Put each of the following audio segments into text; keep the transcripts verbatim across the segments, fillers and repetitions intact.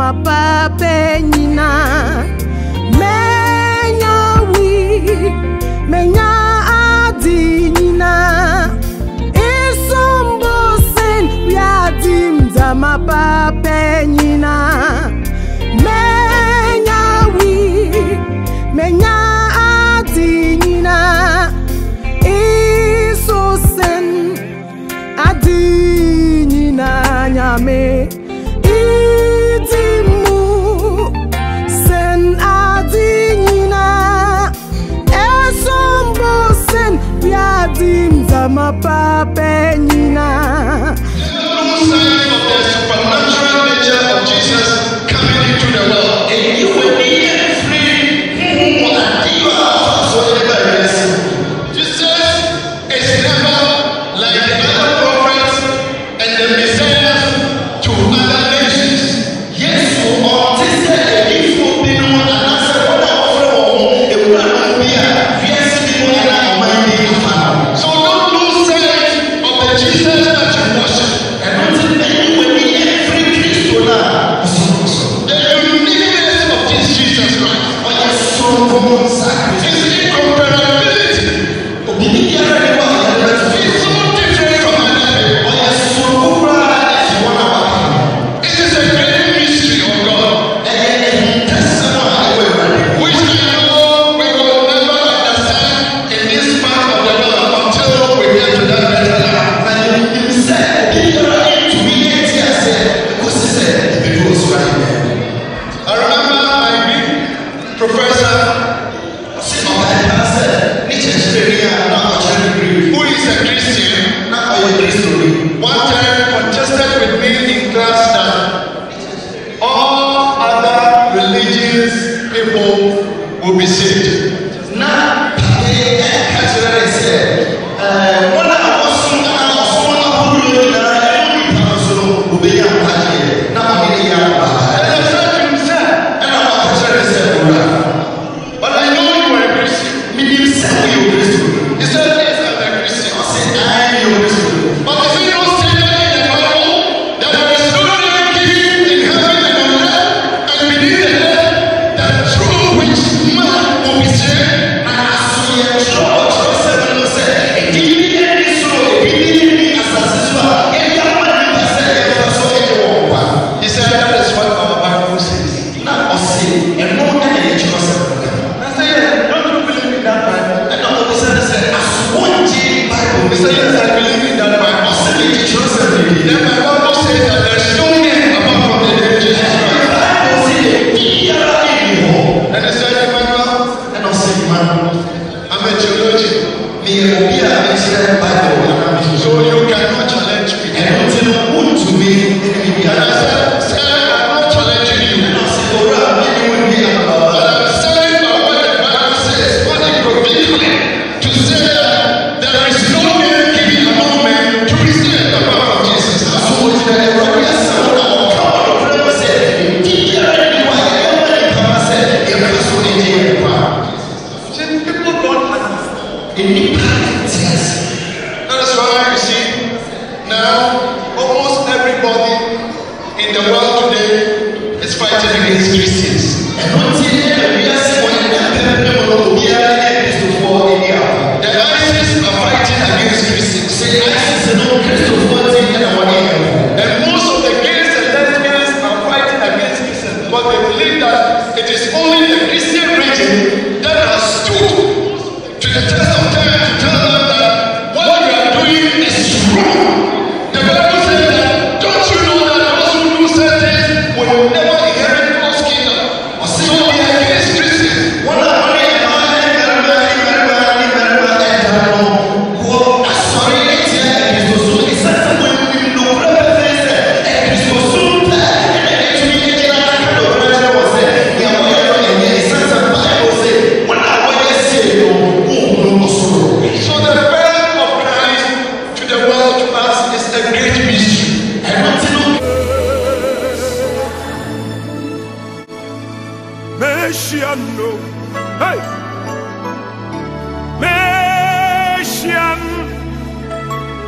papa penina menya wi menya adinina isombo sen yadim zama papa penina menya wi menya adinina isosen adinina nyame idimu sen adinina esombo sen yadim zama papenina. No sign of the supernatural nature of Jesus coming into the world, and you will be free. Jesus is never like the other prophets and the Messiah to other nations. Yes, for all this is if you be no one answer what I offer, it will not be a yes, people are not minding. So don't lose sight of the Jesus that you worship. And don't think that you will be every Christian now. The uniqueness of this Jesus Christ. Oh, yes, so his incomparability. He's so different from another. Oh, yes, so it is a great mystery of God, which I know we will never understand in this part of the world until we get to that better life. I remember my Greek professor, who is a Christian, one time contested with me in class that all other religious people will be saved. But I know you are a Christian. He said, yes, I'm a Christian. But if you don't say that in the Bible, that there is no other king in heaven and on earth and beneath the earth, that through which man will be saved. He said, that is what our Bible says. I said, yes, don't you believe in that Bible? He said, yes, I believe in that Bible. Then my Bible says that there is no name apart from the name Jesus Christ. And he said, Emmanuel, I'm a theologian. So you cannot challenge me. And I said, sir, I'm not challenging you. But I'm saying about what the Bible says, what it proclaims, to say that there is no name given among men to be saved apart from Jesus. See, people don't understand. That is why you see, now almost everybody in the world today is fighting against Christians. The ISIS are fighting against Christians. And most of the gays and lesbians are fighting against Christians because they believe that it is only the Christian religion that has stood to the test of time to tell them that what you are doing is wrong. The Bible says that, don't you know that those who do certain things will never inherit God's kingdom? So they are against Christians. Meshiano, hey, Meshian,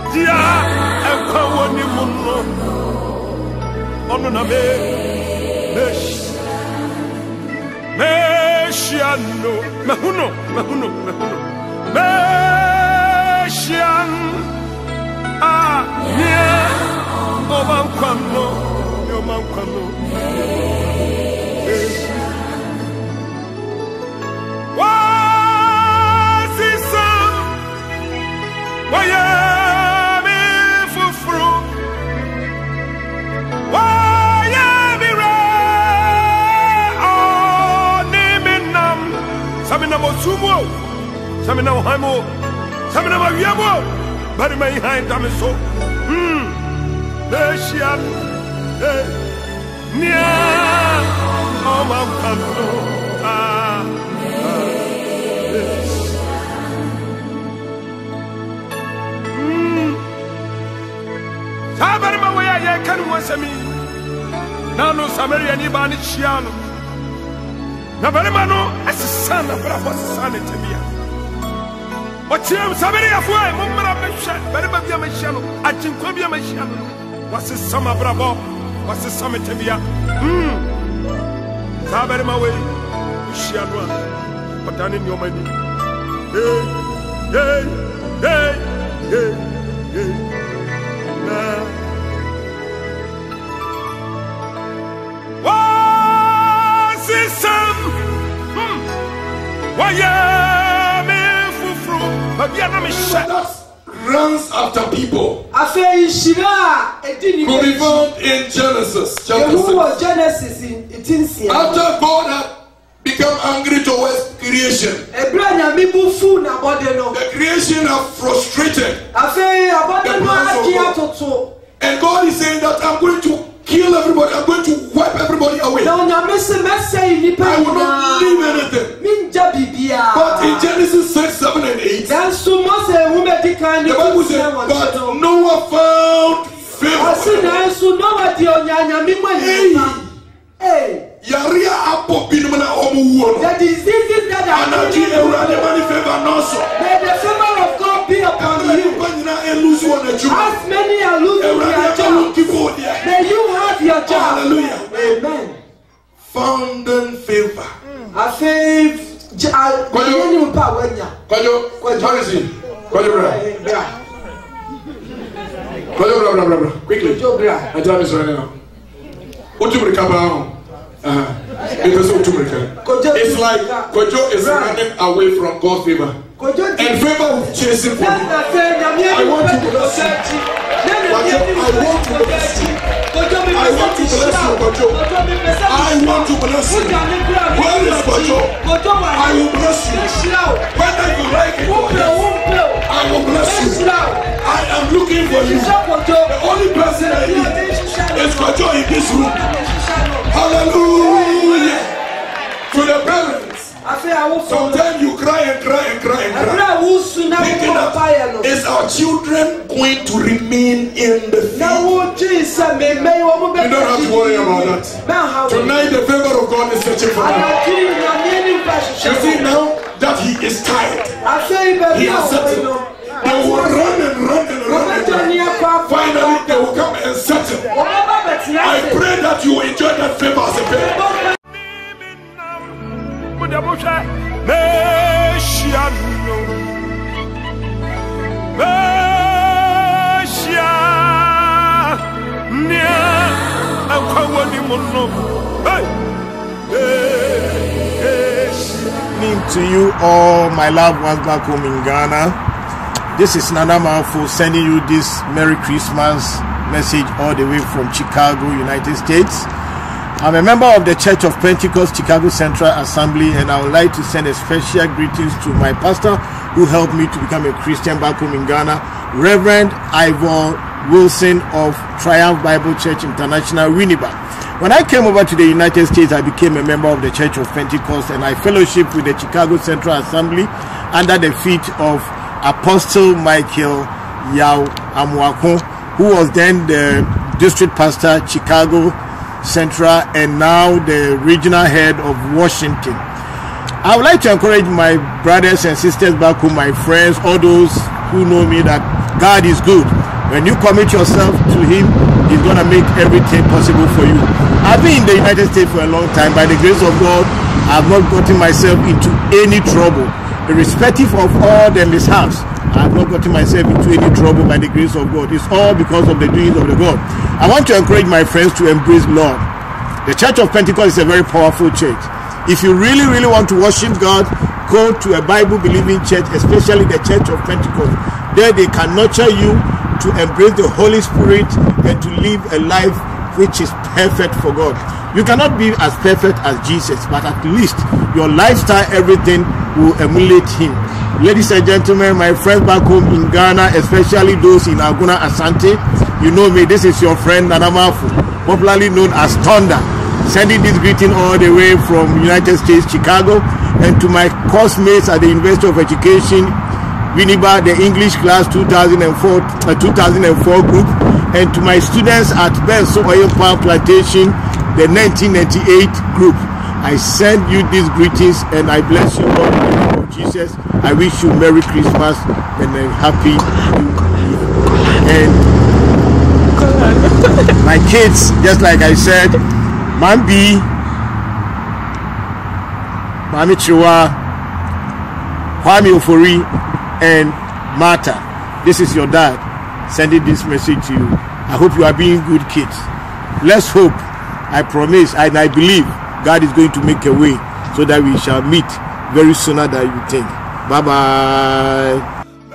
Dia, and Kawani Muno, Onuname, Meshiano, Mahuno, Mahuno, Mahuno, Meshian, ah, yeah, Omanquano, Yomanquano, was his son, Miami for fruit, Miami red, oh, name nam, Samina Mosumo, Samina Hamo, Samina Mariamo, but my hand damn so, hmm, Meshian, eh, Nia, oh, Mankano, ah. Sabarima way I can once a me. Now no Samaria ni bani chiano. Na barimano as a son of Bravo son in Tibia. But you Samaria for a moment of the shot, Barima Machano, I think Cobia Machano. Was his summer Bravo, was his summer Tibia. Hm. Sabarima way, Shiano, but I in your money. Hey, hey, hey, hey, hey. Was it some? Why, yeah, me fufru, but yeah, I'm a shot. Runs after people. I say, Shira, it didn't Could be found in Genesis chapter who was six. Genesis in eighteen. After God had become angry towards creation, A brand of people food about the no. the creation have frustrated. I say, about the no, And God is saying that I'm going to kill everybody, I'm going to wipe everybody away. no, no, Mister Massey, I will not leave anything. Minja Bibia. But in Genesis six, seven, and eight, That's so much a woman the kind the Bible said, but Noah found I favor. see now, so nobody on Yana Mimma. Hey, Yaria apo binumana omu wono. the diseases that are Anaji ewurade mani favor noso. may the favor of God be upon you. As many are losing their job, may you have your job. Hallelujah. Amen. Found in favor. I think Kwajo, Kwajo, Pharisee, Kwajo, bra. Kwajo, bra, bra, bra, bra. Quickly. My time is running out. Utumrika ba. Uh-huh. It's like Kwajo is running away from God's favor. And favor will chase him from you. I want to bless you. Kwajo, I want to bless you. I want to bless you, Kwajo. I want to bless you. Where is Kwajo? I will bless you. Whether you like it or not, I will bless you. I am looking for you. The only person I need is Kwajo in this room. Hallelujah. To the parents. Sometimes you cry and cry and cry and cry. Thinking that is our children going to remain in the field? You don't have to worry about that. Tonight the favor of God is searching for them. You see now that he is tired. He has settled. They will run and run and run and run. Finally they will come and settle. I pray that you enjoy that favor as a parent. Meshiano, Meshia, Nia, I'm calling Mono. To you all my loved ones back home in Ghana, this is Nana Manfo sending you this Merry Christmas message all the way from Chicago, United States. I'm a member of the Church of Pentecost Chicago Central Assembly, and I would like to send a special greetings to my pastor who helped me to become a Christian back home in Ghana, Reverend Ivor Wilson of Triumph Bible Church International, Winnipeg. When I came over to the United States, I became a member of the Church of Pentecost, and I fellowship with the Chicago Central Assembly under the feet of Apostle Michael Yao Amwako, who was then the district pastor, Chicago Central, and now the regional head of Washington. I would like to encourage my brothers and sisters back home, my friends, all those who know me, that God is good. When you commit yourself to Him, He's going to make everything possible for you. I've been in the United States for a long time. By the grace of God, I've not gotten myself into any trouble. Irrespective of all the mishaps, I have not gotten myself into any trouble by the grace of God. It's all because of the doings of the God. I want to encourage my friends to embrace Lord. The Church of Pentecost is a very powerful church. If you really, really want to worship God, go to a Bible-believing church, especially the Church of Pentecost. There they can nurture you to embrace the Holy Spirit and to live a life which is perfect for God. You cannot be as perfect as Jesus, but at least your lifestyle, everything will emulate him. Ladies and gentlemen, my friends back home in Ghana, especially those in Aguna Asante, you know me, this is your friend Nana Mafu, popularly known as Thunder, sending this greeting all the way from United States, Chicago, and to my course mates at the University of Education, Winneba, the English class two thousand four, uh, two thousand four group, and to my students at Benso Oil Palm Plantation, the nineteen ninety-eight group. I send you these greetings and I bless you all in the name of Jesus. I wish you Merry Christmas and a Happy New Year. And my kids, just like I said, Mambi, Mami Chiwa, Kwame Ofori, and Martha. This is your dad sending this message to you. I hope you are being good kids. Let's hope, I promise and I believe God is going to make a way so that we shall meet very sooner than you think. Bye bye.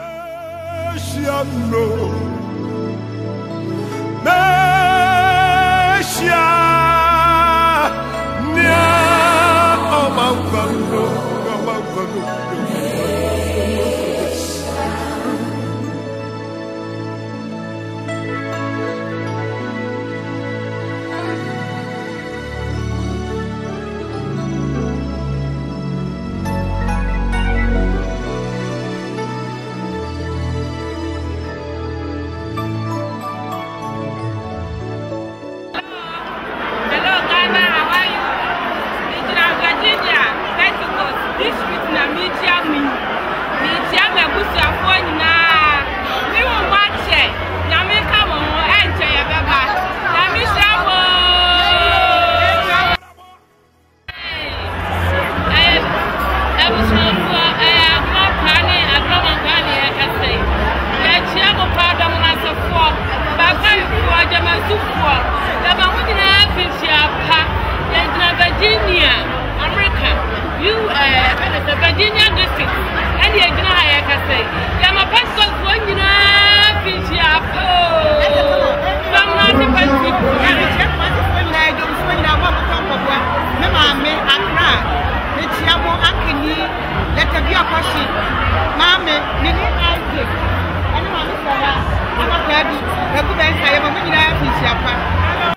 Virginia district, and the Agna Hayaka say, Yama Pascal, one you know, Pichia, some not the best people, and the chef was when I don't spend our mother come for one. Mamma may I cry. The Chiamo Akini, let her be a question. Mamma, Nini Isaac, and Mamma Sarah, I'm a baby, a good answer, I'm a winner, Pichia.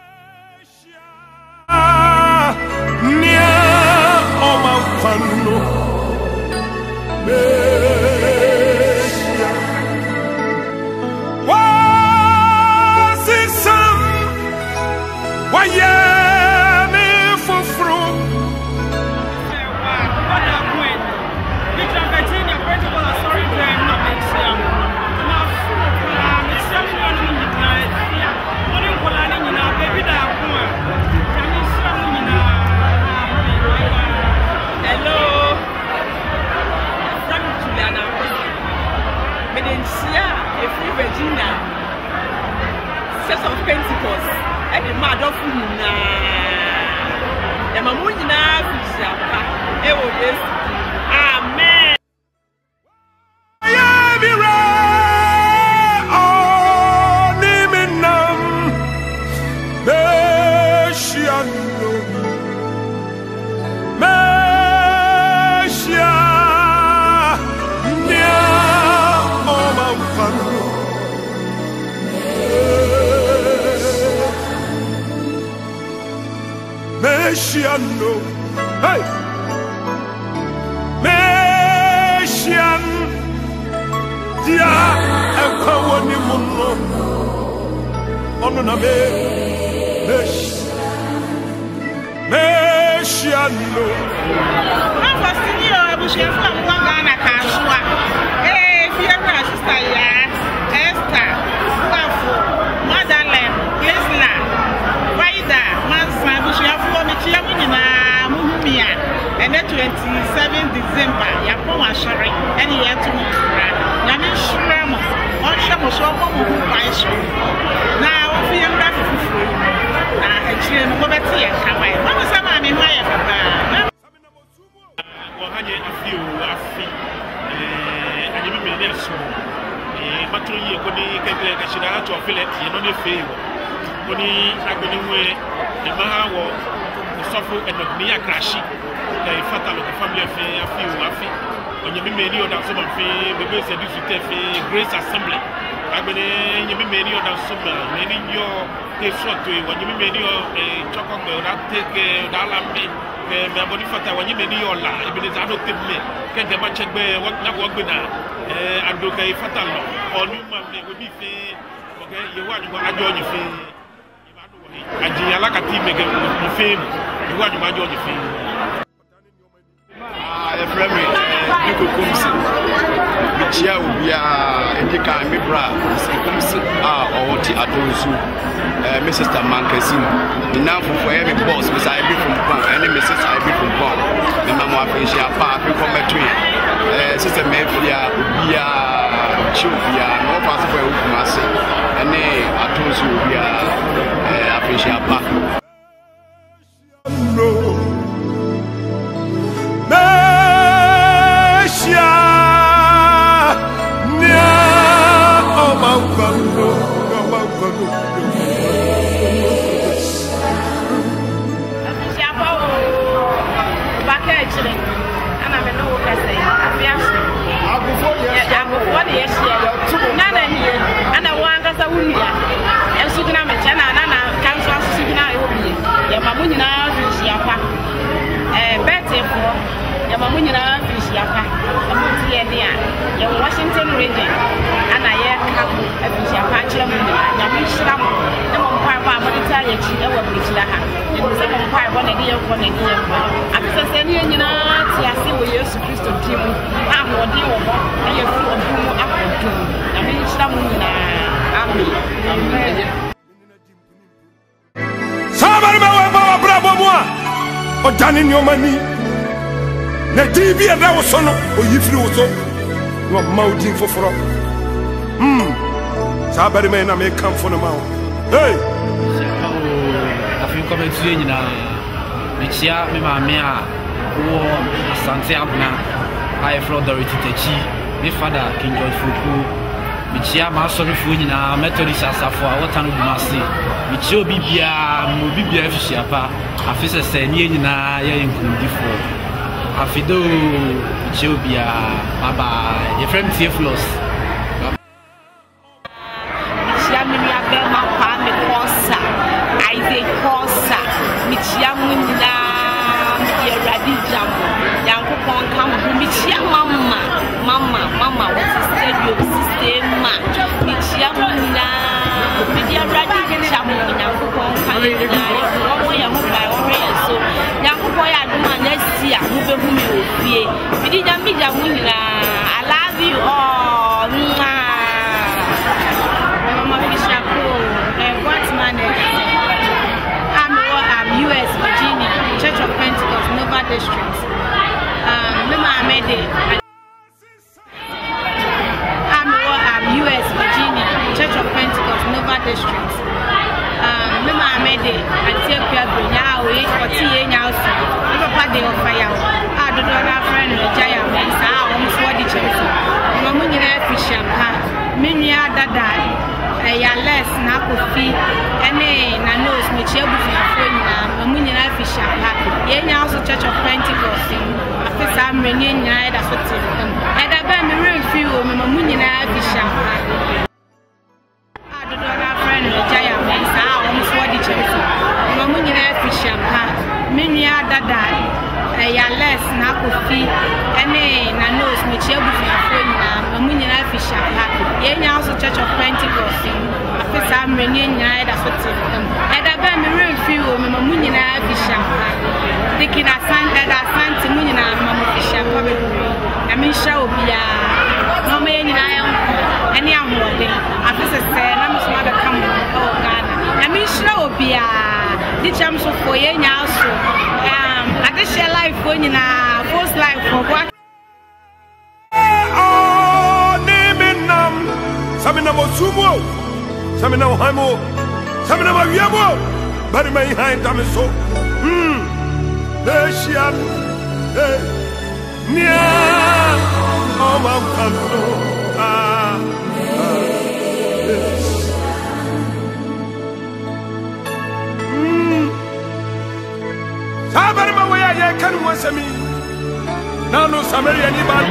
Virginia, Church of Pentecost, and the mother of Nina, the Mamuna, yes, amen. Meshiano, hey, Meshian, dia, ekawani muno, ono na me, Mesh, Meshiano. Papa Sinio, Abushia from Ghana, Kashua, hey, Fiona, sister, yeah, Esther, Wafu, Motherland, Lesla, Rida, Mansa. twenty-seventh December, Yapon Ashari, and he had to Yamin Shramo, on Shamo Shamo, who buys you. Now, we are back to free. I actually go back to your camera. What was I mean? My Wahanye afi o afi eh anyimi me ne so eh matro yi ko ni kekere ka shira to filet ye no ne fe ko ni agbeni we e ma ha wo sofo enogni akrashi dai fatalo the family afi afi o afi onyimi me ni o da so ma fe bebe se du sute fe Grace Assembly agbeni nyimi me ni o da so ma me ni yo ke so to e onyimi me ni o eh choko gbe o da take da la me me aboni fata wanyi me ni yola ibini za do tebe ke de ma chegbe na wo gbe na eh adoka e fata lo onu ma me we bi fe oge ye wa ni ajo ni fe aji alaka ti me ge ni fe ye wa ni ajo ni fe ah e frame e ko kumsi bichia obia edika me bra se kumsi ah owoti adonsu Uh, my sister Mankasim, the now for every boss, Miss I be from Pong, and my sister I be from Pong. The Mamma Fisher Park, we come back to it. Sister Mafia, Bia, Chubia, no possible with Massey, and they are told you we are a Fisher Park. Washington region, and I have a patch of Yamislam, the one part of Italian, and the second part one idea of one idea. After sending you know, I see we use Christo Tim, I'm one deal of and you're full of whom after two. I mean, some army. Somebody, my bravo, or done in your money. The T V and that was son or you flew so. You are mounting for fraud. Hmm. Somebody may not make come for the mouth. Hey! I feel coming to you now. Michia, me, my mea, or Asante Abna, I have Florida Techi, my father, King George Fuku, Michia, my sorry for you now, Methodist Asafo, what time of Massey, Michio Bibia, Mubibia Fishiapa, I feel a senior in a young before. Afido Jobia, Baba, your friend Theophilus. Michiamia Belma Pame Corsa, Isaac Corsa, Michiamina, Radijam, Yanko Pon, Michia Mama, Mama, Mama, what's the studio system? Michiamina, Midia Radijam, Yanko Pon, so Yanko Poya, let's see, I move a woman. We did a media winner. I love you all. Mama Fisher, what's my name? I'm I'm U S Virginia, Church of Pentecost, Nova District. Um, Mama made it. I'm I'm U S Virginia, Church of Pentecost, Nova District. Um, Mama made it. I take care of now. We or T A now. Papa de ofaya. I don't know our friend Jaya Mensa. Almost what the church. Mama ni na fisha pa. Minya dada. Ya less na kofi. Ene na nose me chebu fi afoni na. Mama ni na fisha pa. Ye nya also Church of Pentecost. Afisa mrenye nya da so ti. E da ba me refi o me mama ni na fisha pa. I don't know our friend Jaya Mensa. Almost what the church. Mama ni na fisha pa. Minya dada. Ya less na kofi. Ene na nose me chebu fi afoni na. Mama ni na fisha pa. Ye nya also Church of Pentecost. Afisa mrenye nya da so ti. E da ba me refi o me mama ni na fisha pa. Dikina santa da santa mu ni na mama fisha pa be. Na me sha obia. Mama ye ni na ya ene ahode. Afisa se na me so ma be kam o Ghana. Na me sha obia. Di cham so for ye nya so. Um ade share life for ni na like for what? Oh, name in nam. Samina Mosumo, Samina Hamo, Samina Mariamo, but my hind Damiso. Hmm, there she am. Nia, oh, my God. Ah, yes. Hmm, Sabarima, where I can once a me. Now, no Samaria, anybody.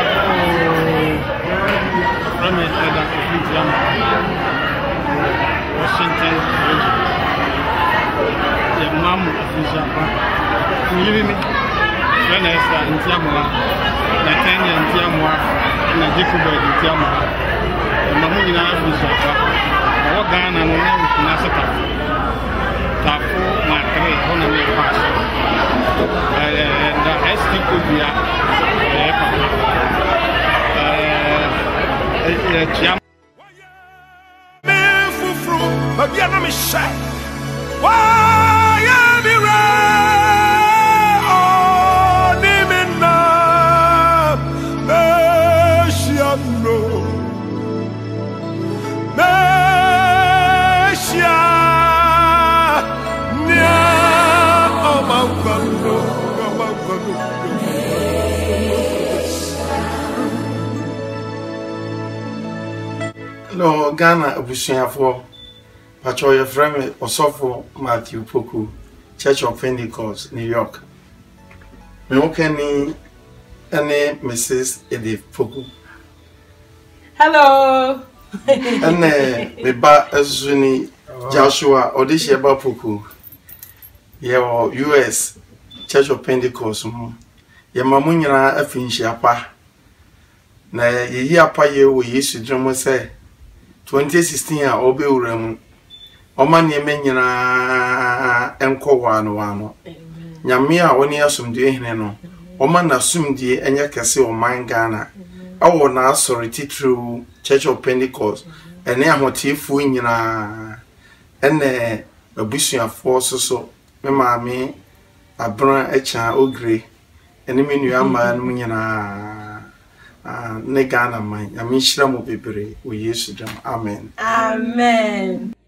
Washington, the mom of Japa. You hear me? When I start in Tiamoa, Natania and Tiamoa, and a Jacob in Tiamoa, the Mamma of Japa, or Ghana and Nasaka. Tafu, Matre, Honorary Pass. The S T could be a Jam. But yeah, let me say, why am I right? Oh, Nimina, Messiano, Messia, Nia, oh, my God, oh, my God. No, Ghana, Obusia for. Patrol your friend Osofo Matthew Poku, Church of Pentecost, New York. Me okani ane Missus Edith Poku. Hello. Ane me ba Azuni Joshua Odishi Eba Poku. Ye U S Church of Pentecost mu. Ye mamu nyina afinhyi apa. Na ye yi apa ye wo Yesu drum say twenty sixteen a obe wuramu. Oma nieme nyina enko wano wano. Nyame a woni asomdue hene no. Oma na asomdue enye kese o man Ghana. Awo na asori titru Church of Pentecost. Ene ahotifu nyina ene abusuafo soso me maame abran echa ogre ene menu ama no nyina ah ne Ghana man. Nyame hira mo bebre o Yesu dam. Amen. Amen.